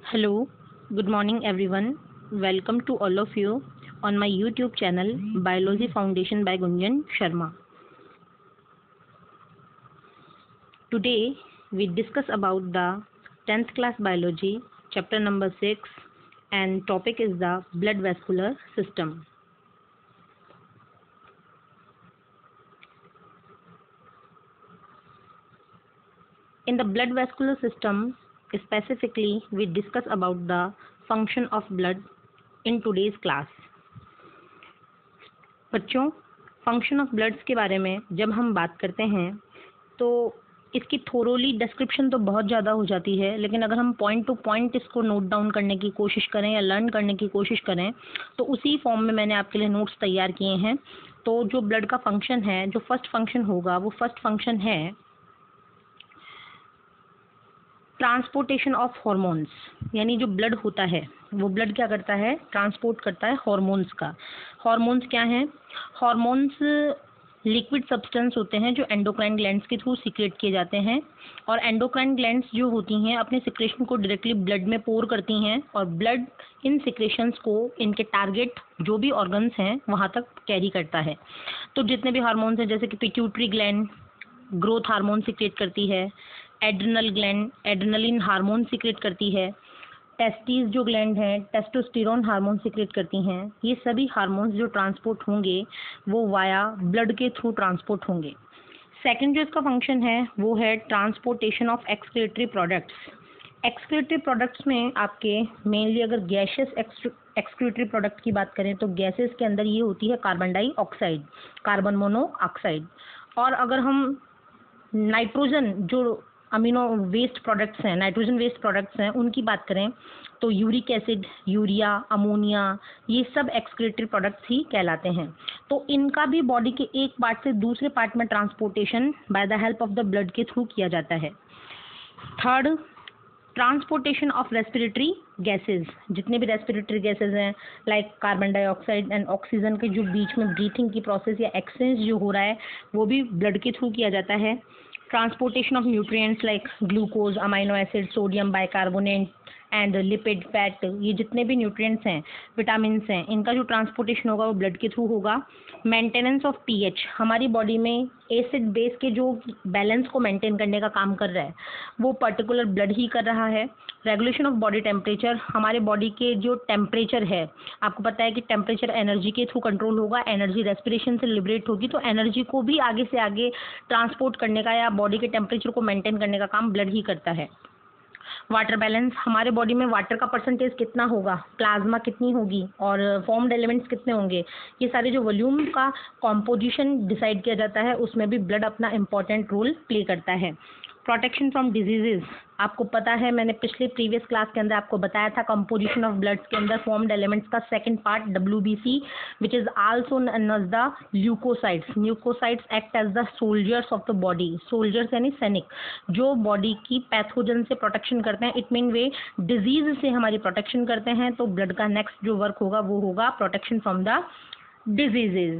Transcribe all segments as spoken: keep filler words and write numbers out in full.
Hello, good morning everyone. Welcome to all of you on my YouTube channel Biology Foundation by Gunjan Sharma. Today we discuss about the tenth class biology chapter number six and topic is the blood vascular system. In the blood vascular system, specifically we discuss about the function of blood in today's class. बच्चों, function of bloods के बारे में जब हम बात करते हैं तो इसकी थोरोली डिस्क्रिप्शन तो बहुत ज़्यादा हो जाती है, लेकिन अगर हम पॉइंट टू पॉइंट इसको नोट डाउन करने की कोशिश करें या लर्न करने की कोशिश करें तो उसी फॉर्म में मैंने आपके लिए नोट्स तैयार किए हैं। तो जो ब्लड का फंक्शन है, जो फर्स्ट फंक्शन होगा वो फर्स्ट फंक्शन है ट्रांसपोर्टेशन ऑफ हॉर्मोन्स। यानी जो ब्लड होता है वो ब्लड क्या करता है, ट्रांसपोर्ट करता है हॉर्मोन्स का। हॉर्मोन्स क्या हैं? हॉर्मोन्स लिक्विड सब्सटेंस होते हैं जो एंडोक्राइन ग्लैंड्स के थ्रू सीक्रेट किए जाते हैं, और एंडोक्राइन ग्लैंड्स जो होती हैं अपने सिक्रेशन को डायरेक्टली ब्लड में पोर करती हैं और ब्लड इन सिक्रेशंस को इनके टारगेट जो भी ऑर्गन्स हैं वहाँ तक कैरी करता है। तो जितने भी हार्मोन्स हैं, जैसे कि pituitary gland growth hormone secrete करती है, adrenal gland adrenaline hormone secrete करती है, टेस्टिस जो ग्लैंड है टेस्टोस्टेरोन हार्मोन सीक्रेट करती हैं। ये सभी हार्मोन्स जो ट्रांसपोर्ट होंगे वो वाया ब्लड के थ्रू ट्रांसपोर्ट होंगे। सेकंड जो इसका फंक्शन है वो है transportation of excretory products. Excretory products में आपके मेनली अगर गैसेस एक्सक्रीटरी प्रोडक्ट की बात करें तो गैसेस के अंदर ये होती है कार्बन डाइऑक्साइड, कार्बन मोनोऑक्साइड। और अगर हम नाइट्रोजन जो अमीनो वेस्ट प्रोडक्ट्स हैं, नाइट्रोजन वेस्ट प्रोडक्ट्स हैं, उनकी बात करें तो यूरिक एसिड, यूरिया, अमोनिया, ये सब एक्सक्रीटरी प्रोडक्ट्स ही कहलाते हैं। तो इनका भी बॉडी के एक पार्ट से दूसरे पार्ट में transportation by the help of the blood के थ्रू किया जाता है। Third, transportation of respiratory gases. जितने भी रेस्पिरेटरी गैसेस हैं like carbon dioxide and oxygen के जो बीच में ब्रीथिंग की प्रोसेस या एक्सचेंज जो हो रहा है वो भी ब्लड के थ्रू किया जाता है। Transportation of nutrients like glucose, amino acid, sodium bicarbonate and lipid fat, ये जितने भी न्यूट्रिएंट्स हैं, विटामिन्स हैं, इनका जो ट्रांसपोर्टेशन होगा वो ब्लड के थ्रू होगा। मेंटेनेंस ऑफ पीएच, हमारी बॉडी में एसिड बेस के जो बैलेंस को मेंटेन करने का काम कर रहा है वो पर्टिकुलर ब्लड ही कर रहा है। रेगुलेशन ऑफ बॉडी टेम्परेचर, हमारे बॉडी के जो टेम्परेचर है, आपको पता है कि टेम्परेचर एनर्जी के थ्रू कंट्रोल होगा, एनर्जी रेस्पिरेशन से लिबरेट होगी, तो एनर्जी को भी आगे से आगे ट्रांसपोर्ट करने का या बॉडी के टेम्परेचर को मेंटेन करने का काम ब्लड ही करता है। वाटर बैलेंस, हमारे बॉडी में वाटर का परसेंटेज कितना होगा, प्लाज्मा कितनी होगी और फॉर्म्ड एलिमेंट्स कितने होंगे, ये सारे जो वॉल्यूम का कॉम्पोजिशन डिसाइड किया जाता है उसमें भी ब्लड अपना इम्पॉर्टेंट रोल प्ले करता है। प्रोटेक्शन फ्रॉम डिजीजेज, आपको पता है मैंने पिछले प्रीवियस क्लास के अंदर आपको बताया था कंपोजिशन ऑफ ब्लड्स के अंदर फॉर्म्ड एलिमेंट्स का second part W B C which is also known as the leucocytes. Leucocytes act as the soldiers of the body. Soldiers यानी सैनिक जो बॉडी की पैथोजन से प्रोटेक्शन करते हैं। इट मीन वे डिजीज से हमारी प्रोटेक्शन करते हैं। तो ब्लड का नेक्स्ट जो वर्क होगा वो होगा protection from the diseases.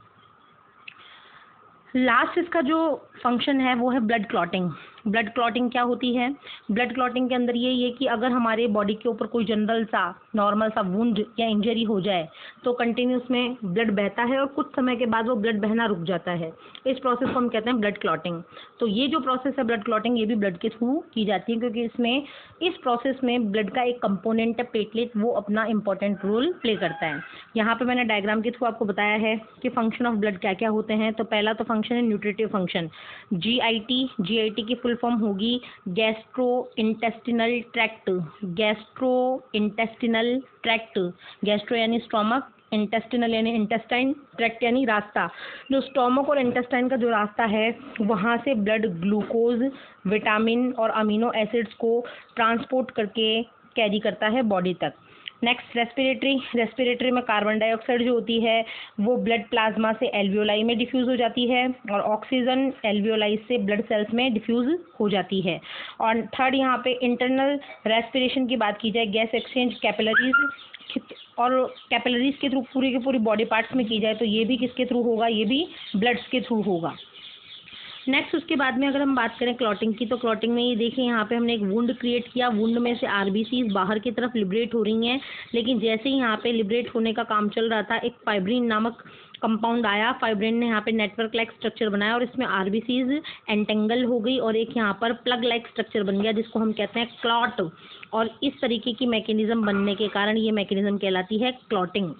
Last इसका जो फंक्शन है वो है ब्लड क्लॉटिंग। ब्लड क्लॉटिंग क्या होती है? ब्लड क्लॉटिंग के अंदर ये है कि अगर हमारे बॉडी के ऊपर कोई जनरल सा नॉर्मल सा वुंड या इंजरी हो जाए तो कंटिन्यूस में ब्लड बहता है और कुछ समय के बाद वो ब्लड बहना रुक जाता है। इस प्रोसेस को हम कहते हैं ब्लड क्लॉटिंग। तो ये जो प्रोसेस है ब्लड क्लॉटिंग, ये भी ब्लड के थ्रू की जाती है क्योंकि इसमें इस प्रोसेस में ब्लड का एक कंपोनेंट है प्लेटलेट, वो अपना इंपॉर्टेंट रोल प्ले करता है। यहाँ पे मैंने डायग्राम के थ्रू आपको बताया है कि फंक्शन ऑफ ब्लड क्या क्या होते हैं। तो पहला तो फंक्शन है nutritive function. G I T G I T की फुल फॉर्म होगी gastro intestinal tract. Gastro intestinal tract, gastro यानी स्टोमक, इंटेस्टिनल यानी इंटेस्टाइन, ट्रैक्ट यानी रास्ता। जो स्टोमक और इंटेस्टाइन का जो रास्ता है वहाँ से ब्लड ग्लूकोज, विटामिन और अमीनो एसिड्स को ट्रांसपोर्ट करके कैरी करता है बॉडी तक। Next respiratory. रेस्पिरेटरी में कार्बन डाइऑक्साइड जो होती है वो ब्लड प्लाज्मा से एल्वियोलाई में डिफ्यूज़ हो जाती है और ऑक्सीजन एल्वियोलाई से ब्लड सेल्स में डिफ्यूज़ हो जाती है। और थर्ड यहाँ पे इंटरनल रेस्पिरेशन की बात की जाए, गैस एक्सचेंज कैपिलरीज और कैपिलरीज के थ्रू पूरी के पूरी बॉडी पार्ट्स में की जाए तो ये भी किसके थ्रू होगा? ये भी ब्लड्स के थ्रू होगा। नेक्स्ट उसके बाद में अगर हम बात करें क्लॉटिंग की, तो क्लॉटिंग में ये देखिए यहाँ पे हमने एक वुंड क्रिएट किया, वुंड में से आरबीसी बाहर की तरफ लिबरेट हो रही हैं, लेकिन जैसे ही यहाँ पे लिबरेट होने का काम चल रहा था एक फाइब्रिन नामक कंपाउंड आया, फाइब्रिन ने यहाँ पे नेटवर्क लाइक स्ट्रक्चर बनाया और इसमें आरबीसीज एंटेंगल हो गई और एक यहाँ पर प्लग लाइक स्ट्रक्चर बन गया जिसको हम कहते हैं क्लॉट। और इस तरीके की मैकेनिज्म बनने के कारण ये मैकेनिज्म कहलाती है क्लॉटिंग।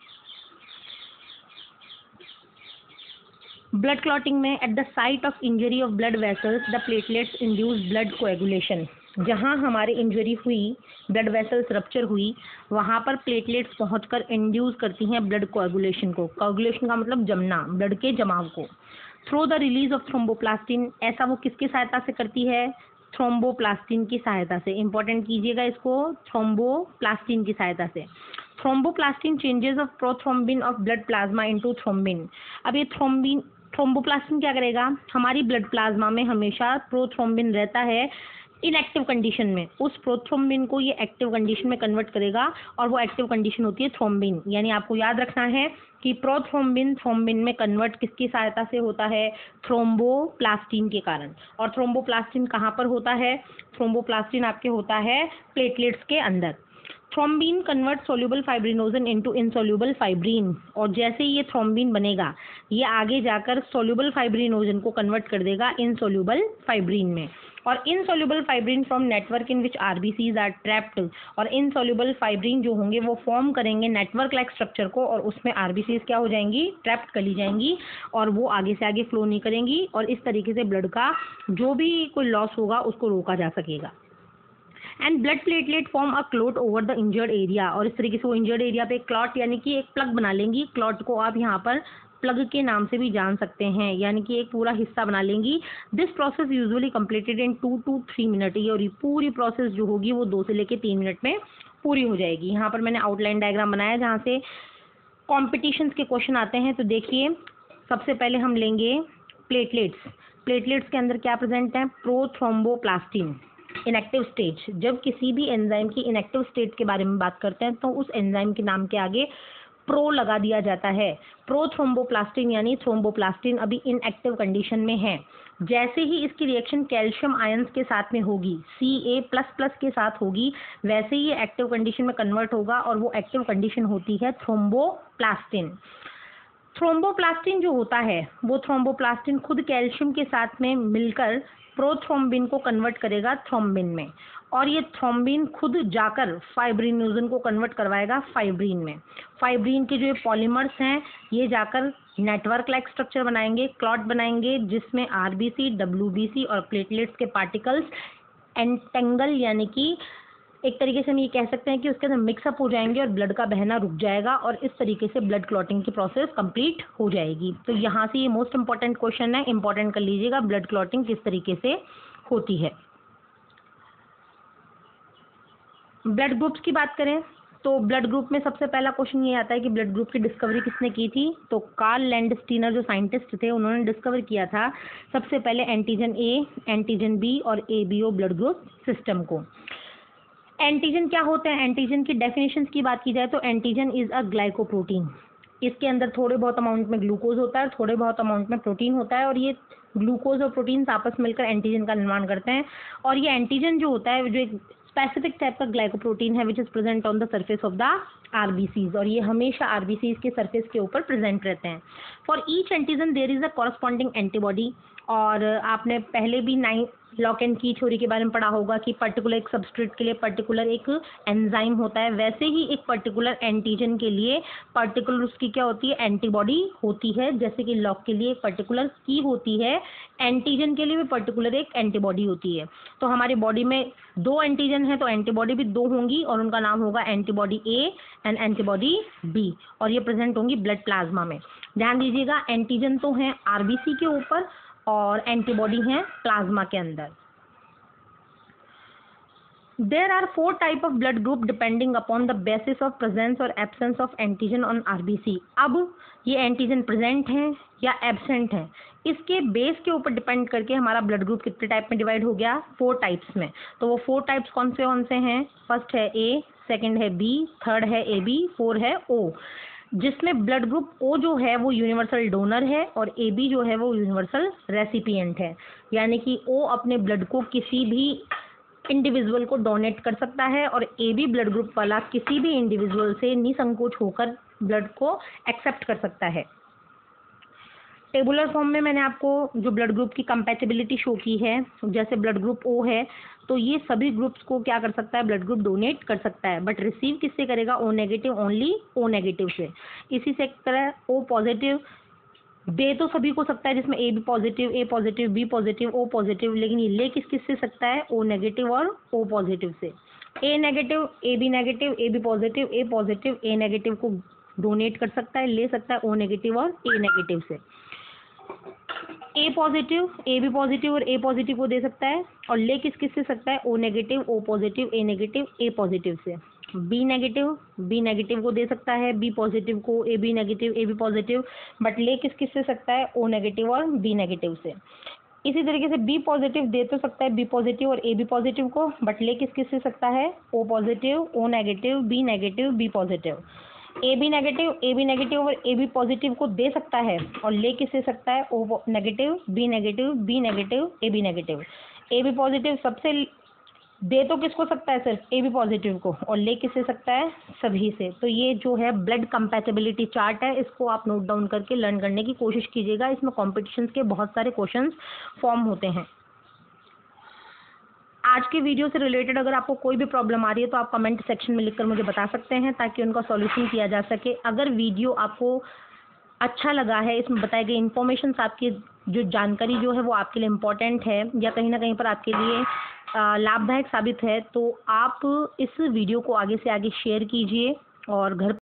ब्लड क्लॉटिंग में at the site of injury of blood vessels the platelets induce blood coagulation. जहाँ हमारे इंजरी हुई, ब्लड वेसल्स रप्चर हुई, वहाँ पर प्लेटलेट्स पहुंचकर इंड्यूस करती हैं ब्लड कोएगुलेशन को। कोएगुलेशन का मतलब जमना, ब्लड के जमाव को। Through the release of thromboplastin, ऐसा वो किसकी सहायता से करती है? थ्रोम्बोप्लास्टिन की सहायता से। इंपॉर्टेंट कीजिएगा इसको, थ्रोम्बोप्लास्टिन की सहायता से। Thromboplastin changes of prothrombin of blood plasma into thrombin. अब ये थ्रोम्बिन थ्रोम्बोप्लास्टिन क्या करेगा? हमारी ब्लड प्लाज्मा में हमेशा प्रोथ्रोम्बिन रहता है इनएक्टिव कंडीशन में, उस प्रोथ्रोम्बिन को ये एक्टिव कंडीशन में कन्वर्ट करेगा और वो एक्टिव कंडीशन होती है थ्रोम्बिन। यानी आपको याद रखना है कि प्रोथ्रोम्बिन थ्रोम्बिन में कन्वर्ट किसकी सहायता से होता है? थ्रोम्बोप्लास्टिन के कारण। और थ्रोम्बोप्लास्टिन कहाँ पर होता है? थ्रोम्बोप्लास्टिन आपके होता है प्लेटलेट्स के अंदर। Thrombin convert soluble fibrinogen into insoluble fibrin, और जैसे ही ये थ्रोम्बिन बनेगा ये आगे जाकर सोल्यूबल फाइब्रिनोजन को कन्वर्ट कर देगा इनसोल्यूबल फाइब्रिन में। और insoluble fibrin from network in which RBCs are trapped, और इनसोल्यूबल फाइब्रिन जो होंगे वो फॉर्म करेंगे नेटवर्क लाइक स्ट्रक्चर को और उसमें आरबीसीज क्या हो जाएंगी? ट्रैप्ड कर ली जाएंगी और वो आगे से आगे फ्लो नहीं करेंगी और इस तरीके से ब्लड का जो भी कोई लॉस होगा उसको रोका जा सकेगा। And blood platelet form a clot over the injured area, और इस तरीके से वो इंजर्ड एरिया पे क्लॉट यानी कि एक प्लग बना लेंगी। क्लॉट को आप यहाँ पर प्लग के नाम से भी जान सकते हैं, यानी कि एक पूरा हिस्सा बना लेंगी। This process usually completed in two to three minute, ये और ये पूरी प्रोसेस जो होगी वो दो से लेकर तीन मिनट में पूरी हो जाएगी। यहाँ पर मैंने आउटलाइन डायग्राम बनाया जहाँ से कॉम्पिटिशन्स के क्वेश्चन आते हैं। तो देखिए सबसे पहले हम लेंगे प्लेटलेट्स। प्लेटलेट्स के अंदर क्या प्रेजेंट है? Prothromboplastin inactive stage. जब किसी भी एंजाइम की इनएक्टिव स्टेट के बारे में बात करते हैं तो उस एंजाइम के नाम के आगे प्रो लगा दिया जाता है। प्रोथ्रोम्बोप्लास्टिन यानी थ्रोम्बोप्लास्टिन अभी इनएक्टिव कंडीशन में है। जैसे ही इसकी रिएक्शन कैल्शियम आयंस के साथ में होगी, सी ए प्लस प्लस के साथ होगी, वैसे ही ये एक्टिव कंडीशन में कन्वर्ट होगा और वो एक्टिव कंडीशन होती है थ्रोम्बोप्लास्टिन। थ्रोम्बोप्लास्टिन जो होता है वो थ्रोम्बोप्लास्टिन खुद कैल्शियम के साथ में मिलकर प्रोथ्रोम्बिन को कन्वर्ट करेगा थ्रोम्बिन में, और ये थ्रोम्बिन खुद जाकर फाइब्रिनोजन को कन्वर्ट करवाएगा फाइब्रिन में। फाइब्रिन के जो ये पॉलीमर्स हैं ये जाकर नेटवर्क लाइक स्ट्रक्चर बनाएंगे, क्लॉट बनाएंगे, जिसमें आरबीसी, डब्ल्यूबीसी और प्लेटलेट्स के पार्टिकल्स एंटेंगल यानी कि एक तरीके से हम ये कह सकते हैं कि उसके अंदर मिक्सअप हो जाएंगे और ब्लड का बहना रुक जाएगा और इस तरीके से ब्लड क्लॉटिंग की प्रोसेस कंप्लीट हो जाएगी। तो यहाँ से ये मोस्ट इंपॉर्टेंट क्वेश्चन है, इंपॉर्टेंट कर लीजिएगा, ब्लड क्लॉटिंग किस तरीके से होती है। ब्लड ग्रुप्स की बात करें तो ब्लड ग्रुप में सबसे पहला क्वेश्चन ये आता है कि ब्लड ग्रुप की डिस्कवरी किसने की थी? तो कार्ल लैंडस्टीनर जो साइंटिस्ट थे उन्होंने डिस्कवर किया था सबसे पहले एंटीजन ए, एंटीजन बी और A B O blood group system को। एंटीजन क्या होते हैं? एंटीजन की डेफिनेशन की बात की जाए तो एंटीजन इज अ ग्लाइकोप्रोटीन। इसके अंदर थोड़े बहुत अमाउंट में ग्लूकोज होता है, थोड़े बहुत अमाउंट में प्रोटीन होता है, और ये ग्लूकोज और प्रोटीन आपस मिलकर एंटीजन का निर्माण करते हैं। और ये एंटीजन जो होता है जो एक स्पेसिफिक टाइप का ग्लाइकोप्रोटीन है which is present on the surface of the RBCs, और ये हमेशा आरबीसीज के सरफेस के ऊपर प्रेजेंट रहते हैं। For each antigen there is a corresponding antibody, और आपने पहले भी नाइन लॉक एंड की थ्योरी के बारे में पढ़ा होगा कि पर्टिकुलर एक सबस्ट्रेट के लिए पर्टिकुलर एक एंजाइम होता है, वैसे ही एक पर्टिकुलर एंटीजन के लिए पर्टिकुलर उसकी क्या होती है? एंटीबॉडी होती है। जैसे कि लॉक के लिए एक पर्टिकुलर की होती है, एंटीजन के लिए भी पर्टिकुलर एक एंटीबॉडी होती है। तो हमारी बॉडी में दो एंटीजन है तो एंटीबॉडी भी दो होंगी और उनका नाम होगा antibody A and antibody B, और ये प्रेजेंट होंगी ब्लड प्लाज्मा में। ध्यान दीजिएगा, एंटीजन तो हैं आरबीसी के ऊपर और एंटीबॉडी हैं प्लाज्मा के अंदर। There are four type of blood group depending upon the basis of presence or absence of antigen on R B C. अब ये एंटीजन प्रेजेंट हैं या एब्सेंट हैं, इसके बेस के ऊपर डिपेंड करके हमारा ब्लड ग्रुप कितने टाइप में डिवाइड हो गया? फोर टाइप्स में। तो वो फोर टाइप्स कौन से कौन से हैं? फर्स्ट है ए, सेकंड है बी, थर्ड है ए बी, फोर है ओ। जिसमें ब्लड ग्रुप ओ जो है वो यूनिवर्सल डोनर है और ए बी जो है वो यूनिवर्सल रेसिपिएंट है। यानी कि ओ अपने ब्लड को किसी भी इंडिविजुअल को डोनेट कर सकता है और ए बी ब्लड ग्रुप वाला किसी भी इंडिविजुअल से निसंकोच होकर ब्लड को एक्सेप्ट कर सकता है। टेबुलर फॉर्म में मैंने आपको जो ब्लड ग्रुप की कंपैटिबिलिटी शो की है, जैसे ब्लड ग्रुप ओ है तो ये सभी ग्रुप्स को क्या कर सकता है, ब्लड ग्रुप डोनेट कर सकता है, बट रिसीव किससे करेगा, O negative, only O negative से। इसी से तरह ओ पॉजिटिव दे तो सभी को सकता है, जिसमें A B positive, A positive, B positive, O positive, लेकिन ये ले किस किस से सकता है, ओ नेगेटिव और ओ पॉजिटिव से। A negative, A B negative, A B positive, A positive, A negative को डोनेट कर सकता है, ले सकता है ओ नेगेटिव और ए नेगेटिव से। A positive, A B positive और ए पॉजिटिव को दे सकता है और ले किस किस से सकता है, O negative, O positive, A negative, A positive से। बी नेगेटिव, बी नेगेटिव को दे सकता है, बी पॉजिटिव को, A B negative, A B positive, but ले किस किस से सकता है, ओ नेगेटिव और बी नेगेटिव से। इसी तरीके से बी पॉजिटिव दे तो सकता है बी पॉजिटिव और ए बी पॉजिटिव को, बट ले किस किस से सकता है, O positive, O negative, B negative, B positive. A B negative, A B negative और ए बी पॉजिटिव को दे सकता है और ले किससे सकता है, O negative, B negative, B negative, A B negative. A B positive सबसे दे तो किसको सकता है, सिर्फ ए बी पॉजिटिव को, और ले किससे सकता है, सभी से। तो ये जो है ब्लड कंपैटिबिलिटी चार्ट है, इसको आप नोट डाउन करके लर्न करने की कोशिश कीजिएगा। इसमें कॉम्पिटिशन्स के बहुत सारे क्वेश्चंस फॉर्म होते हैं। आज की वीडियो से रिलेटेड अगर आपको कोई भी प्रॉब्लम आ रही है तो आप कमेंट सेक्शन में लिखकर मुझे बता सकते हैं, ताकि उनका सॉल्यूशन किया जा सके। अगर वीडियो आपको अच्छा लगा है, इसमें बताए गए इन्फॉर्मेशन, आपकी जो जानकारी जो है वो आपके लिए इम्पोर्टेंट है या कहीं ना कहीं पर आपके लिए लाभदायक साबित है, तो आप इस वीडियो को आगे से आगे शेयर कीजिए और घर